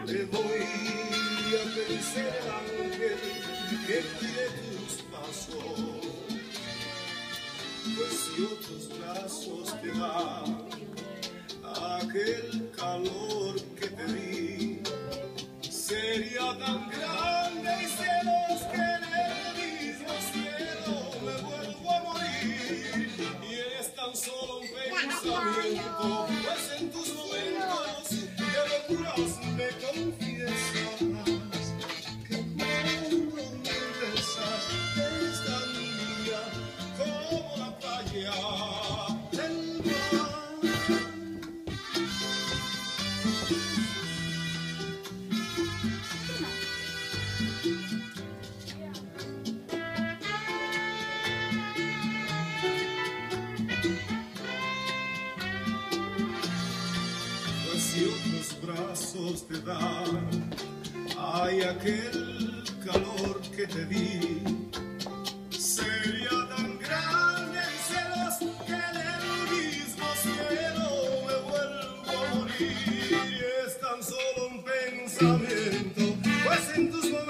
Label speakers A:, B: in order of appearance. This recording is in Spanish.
A: te voy a pedir el ángel que cuide tus pasos, pues si otros brazos te dan aquel calor que te di, sería tan grande y celos que en el mismo cielo me vuelvo a morir. Y es tan solo un pensamiento, pues en tus momentos de locuras me confiesas que cuando me besas es tan linda como la playa del mar. Pues si otros brazos te dan, hay aquel calor que te di, sería tan grande el celos que en el mismo cielo me vuelvo a morir. Y es tan solo un pensamiento, pues en tus momentos